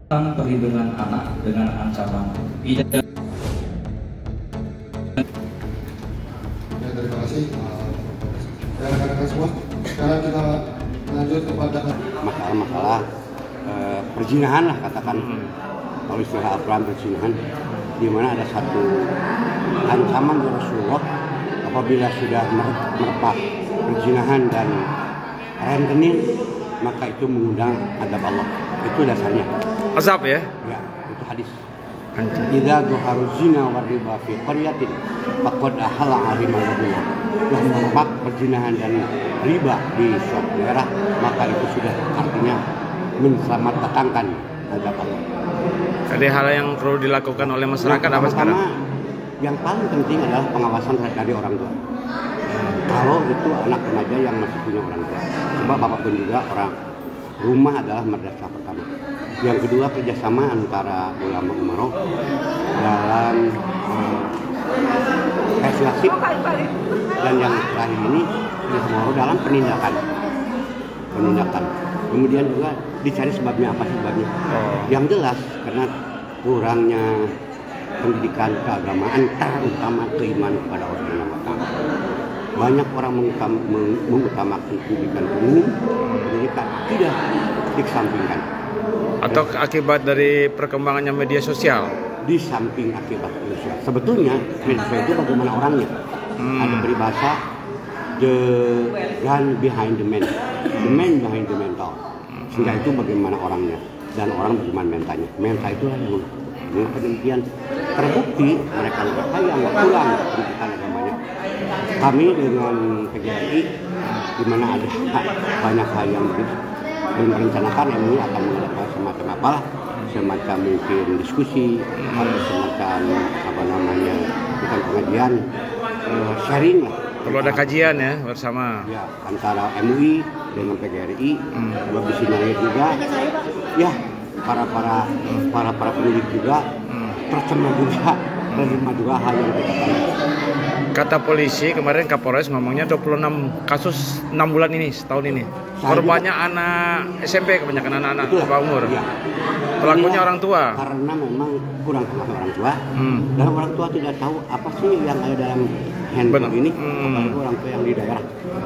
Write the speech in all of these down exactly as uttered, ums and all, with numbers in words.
tentang perlindungan anak dengan ancaman pidana. Ya, terima kasih rekan-rekan semua. Sekarang kita lanjut kepada masalah-masalah eh, perzinahan lah katakan, kalau istilah Al-Quran perzinahan, di mana ada satu ancaman dari Rasulullah apabila sudah merepak perzinahan dan rentenir, maka itu mengundang adab Allah. Itu dasarnya. Azab ya? Ya, itu hadis. Idza dhuharu zina wa riba fi qaryatin faqad ahalla 'alaihi al-zina. Telah merepak perzinahan dan riba di suatu daerah, maka itu sudah artinya menselamat datangkan adab Allah. Jadi hal yang perlu dilakukan oleh masyarakat nah, apa sekarang? Yang paling penting adalah pengawasan dari orang tua. Kalau itu anak remaja yang masih punya orang tua, sebab apapun juga orang rumah adalah madrasah pertama. Yang kedua, kerjasama antara ulama umaroh dalam eh, persuasif, dan yang terakhir ini ulama umaroh dalam penindakan. Penindakan. Kemudian juga dicari sebabnya, apa sebabnya. Oh. Yang jelas karena kurangnya pendidikan keagamaan, terutama keimanan kepada Allah Subhanahu wa Ta'ala. Banyak orang mengutam, mengutamakan pendidikan umum, pendidikan tidak dikesampingkan. Atau akibat dari perkembangannya media sosial? Di samping akibat media sosial. Sebetulnya media sosial itu bagaimana orangnya. Hmm. Ada peribahasa the gun behind the man, the man behind the mental. Sehingga itu bagaimana orangnya dan orang bagaimana mentalnya. Mental itu yang dengan demikian terbukti mereka lebih kaya nggak pulang pendidikan agamanya. Kami dengan P G R I di mana ada banyak hal yang begitu, dan merencanakan M U I akan mengadakan semacam apa, semacam mungkin diskusi atau semacam apa namanya, bukan pengajian, uh, sharing lah. Perlu ada kajian ya bersama. Ya, antara M U I dengan P G R I, hmm. Babisinyaya juga, ya para para hmm. para para pendidik juga hmm. tercemar juga, menerima juga hal yang dikatakan. Kata polisi kemarin Kapolres ngomongnya dua puluh enam kasus enam bulan ini, setahun ini. Korbannya anak S M P, kebanyakan anak-anak bawah umur. Ya. Pelakunya orang tua. Karena memang kurang pengetahuan orang tua. Hmm. Dan orang tua tidak tahu apa sih yang ada dalam handphone ini. Hmm. Apalagi orang tua yang di daerah.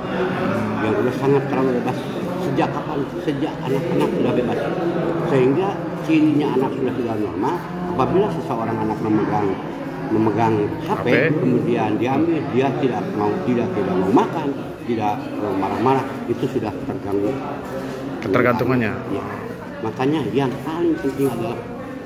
Hmm. Yang sudah sangat terlalu bebas. Sejak kapan? Sejak anak-anak sudah bebas. Sehingga cirinya anak sudah tidak normal apabila seseorang anak memegang memegang H P, okay. Kemudian diambil, dia tidak mau tidak tidak mau makan, tidak marah-marah, itu sudah terganggu ketergantungannya. Ya. Makanya yang paling penting adalah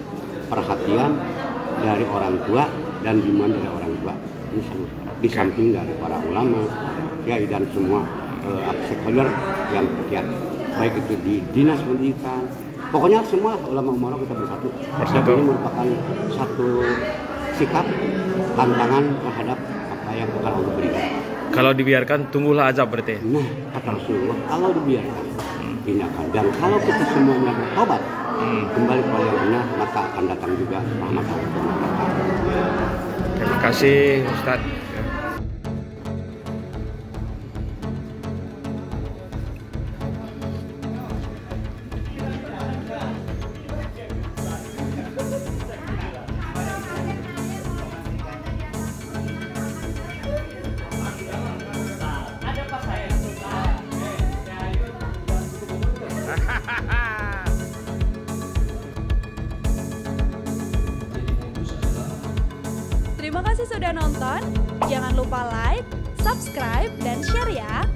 perhatian dari orang tua dan bimbingan dari orang tua. Ini di samping dari para ulama, ya, dan semua uh, stakeholder yang terkait, baik itu di dinas pendidikan, pokoknya semua ulama umaroh kita bersatu. Bersatu. Ini merupakan satu sikap tantangan terhadap apa yang akan Allah berikan. Kalau dibiarkan, tunggulah azab berarti. Nah, kata Rasulullah, kalau dibiarkan, hmm. tindakan. Dan kalau kita semuanya bertobat, hmm. kembali kepada yang benar, maka akan datang juga rahmat Allah. Terima kasih, Ustadz. Terima kasih sudah nonton. Jangan lupa like, subscribe, dan share ya.